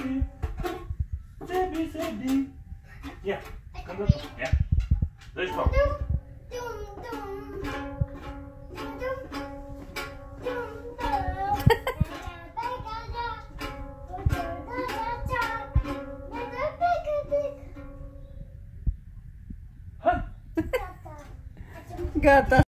Sebi. Ia, cântă tu. Ia. Dă-i stop. Gata.